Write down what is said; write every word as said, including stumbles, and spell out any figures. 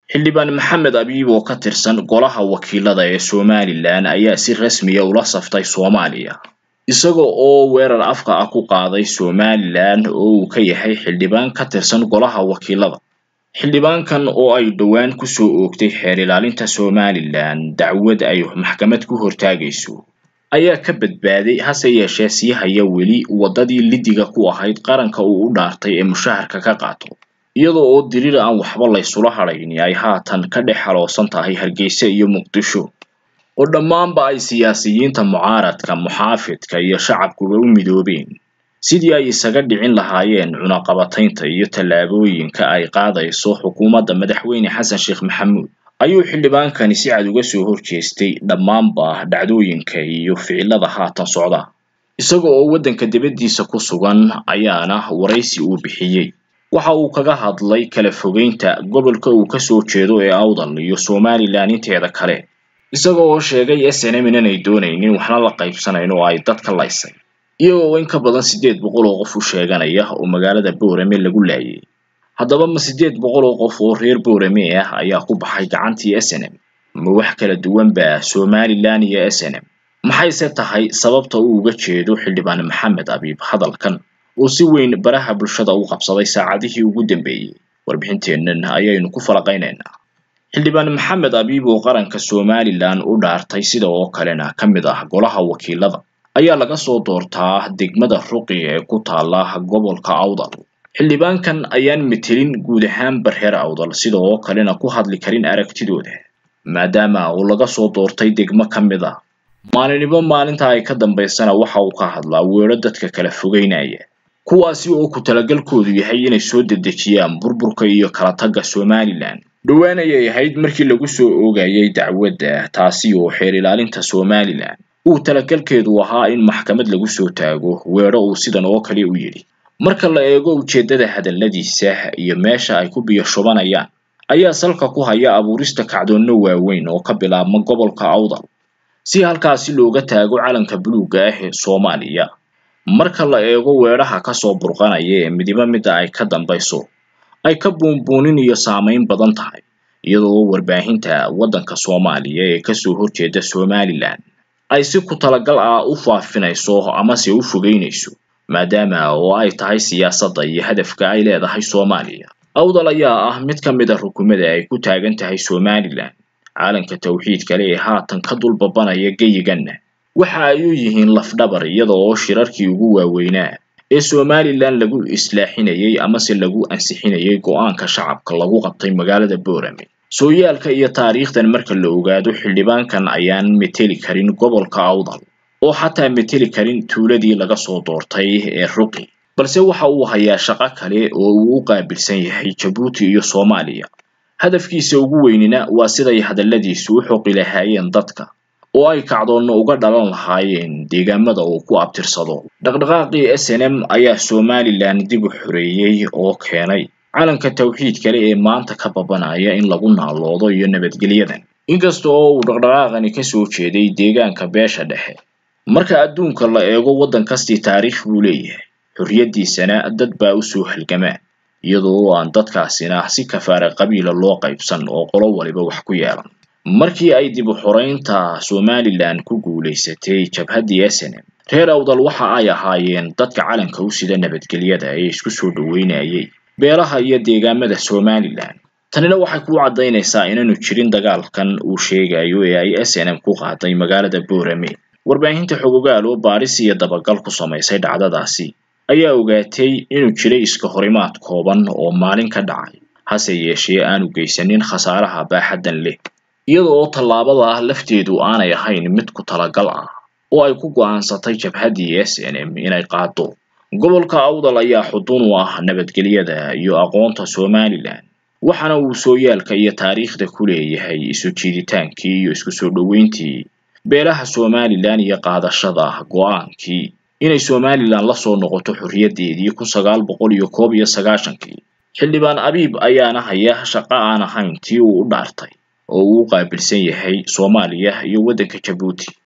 xildhibaan Maxamed Abiib oo ka tirsan golaha wakiilada ee Somaliland ayaa si rasmi ah ula saftay Soomaaliya isagoo oo weerar afka ah ku qaaday Somaliland oo uu ka yahay xildhibaan ka tirsan golaha wakiilada. Xildhibaankan oo ay dhawaan ku soo oogtay xeer ilaalinta Somaliland dacwad ay maxkamad ku hortaagayso ayaa ka badbaaday hase yeeshee sii haya weli wadadii lidiga ku ahayd qaranka uu u dhaartay ee mushaharka ka qaato iyadoo oo diriir aan waxba la isula harayn ay haatan ka dhex xaloosan tahay Hargeysa iyo Muqdisho oo dhammaanba ay siyaasiyiinta mucaaradka muxaafidka iyo shacabkuba u midoobeen sidii ay isaga dhicin lahaayeen cunaqabataynta iyo tallaabooyinka ay qaadayso xukuumadda madaxweyne Xasan Sheekh Maxamuud ayuu xildhibaankani si cad uga soo horjeestay dhammaanba dhacdooyinka iyo ficilada haatan socda isagoo oo wadanka dibadiisa ku sugan ayaana waraysi uu bixiyay waxa uu kaga hadlay kala fogeynta gobolka uu ka soo jeedo ee Awdal iyo Somaliland inteeda kale isagoo oo sheegay S N M inay doonaynin waxna la qaybsanayn oo ay dadka laysay iyagoo in ka badan sideed boqol oo qof u sheeganaya oo magaalada Boorame lagu laayay haddaba ma sideed boqol oo qof oo reer Boorame ah ayaa ku baxay gacantii S N M ma wax kala duwan ba Somaliland iyo S N M maxayse tahay sababta uu uga jeedo xildhibaan Maxamed Abiib hadalkan oo si weyn baraha bulshada u qabsaday saacadihii ugu dambeeyay warbixinteennan ayaynu ku falaqaynaynaa. Xildhibaan Maxamed Abiib oo qaranka Somaliland u dhaartay sida oo kalena ka mid ah golaha wakiilada ayaa laga soo doortaa degmada Ruqi ee ku taala gobolka Awdal. Xildhibaankan ayaan metelin guud ahaan reer Awdal sida oo kalena ku hadli karin aragtidooda maadaama uu laga soo doortay degmo ka mid ah maalinimo maalinta ay ka dambeysana waxa uu ka hadlaa weeraro dadka kala fogeynaya kuwaasi oo ku talagalkoodu yahay inay soo dedejiyaan burburka iyo kala tagga Somaliland. dhawaan ayay ahayd markii lagu soo oogayay dacwadda taasi oo xeer ilaalinta Somaliland uu talagalkeedu ahaa in maxkamad lagu soo taago weeraro uu sidan oo kale u yiri. Marka la eego ujeedada hadalladiisa iyo meesha ay ku biyo shubanayaan ayaa salka ku haya abuurista kacdoonno waaweyn oo ka bilaabma gobolka Awdal si halkaasi looga taago calanka buluugga ah ee Soomaaliya. Marka la eego weeraha ka soo burqanaya ee midiba mid ay ka dambayso ay ka buunbuunin iyo saameyn badan tahay iyadoo warbaahinta wadanka Soomaaliya ee ka soo horjeeda Somaliland ay si ku talagal ah u faafinayso ama si u fogeynayso maadaama oo ay tahay siyaasadda iyo hadafka ay leedahay Soomaaliya. Awdal ayaa ah mid ka mid ah rukumada ay ku taagan tahay Somaliland calanka tawxiidka leh ee haatan ka dulbabanaya geyiganna waxa ay u yihiin lafdhabar iyadoo oo shirarkii ugu waaweynaa ee Somaliland lagu islaaxinayay ama si lagu ansixinayay go'aanka shacabka lagu qabtay magaalada Boorame. Sooyaalka iyo taariikhdan marka la ogaado xildhibaankan ayaan meteli karin gobolka Awdal oo xataa meteli karin tuuladii laga soo doortay ee Ruqi balse waxa uu hayaa shaqo kale oo uu u qaabilsan yahay Djibouti iyo Soomaaliya. hadafkiisa ugu weynina waa siday hadalladiisu u xoqi lahaayeen dadka oo ay kacdoonno uga dhalan lahaayeen deegaamada uu ku abtirsado. dhaqdhaqaaqii S N M ayaa Somaliland dib u xoreeyay oo keenay calanka tawxiidka leh ee maanta ka babanaya in lagu naaloodo iyo nabadgelyadan inkasta oo uu dhaqdhaqaaqani ka soo jeeday deegaanka beesha dhexe. Marka adduunka la eego wadan kasta taariikh buu leeyahay xorriyadiisana dad baa u soo halgama iyadoo aan dadkaasina si kafaara qabiil loo qaybsan oo qolo waliba wax ku yeelan. markii ay dib u xoreynta Somaliland ku guuleysatay jabhaddii S N M reer Awdal waxa ay ahaayeen dadka calanka u sida nabadgelyada ay isku soo dhaweynayay beelaha iyo deegaamada Somaliland. tanina waxay ku cadaynaysaa inaanu jirin dagaalkan uu sheegayo ee ay S N M ku qaaday magaalada Boorame. warbaahinta xogogaal oo baaris iyo dabagal ku samaysay dhacdadaasi ayaa ogaatay inuu jiray iska horimaad kooban oo maalin ka dhacay hase yeeshee aanu geysanin khasaaraha baaxaddan leh iyadoo tallaabada lafteedu aanay ahayn mid ku talagal ah oo ay ku go'aansatay jabhaddii S N M inay qaado. gobolka Awdal ayaa xudun u ah nabadgelyada iyo aqoonta Somaliland waxaana uu sooyaalka iyo taariikhda ku leeyahay isu jiiditaankii iyo isku soo dhaweyntii beelaha Somaliland iyo qaadashada go'aankii inay Somaliland la soo noqoto xorriyadeedii kun sagaal boqol iyo koob iyo sagaashan-kii. xildhibaan Abiib ayaana haya shaqo aan ahayn tii uu u dhaartay oo uu qaabilsan yahay Soomaaliya iyo wadanka Djibouti.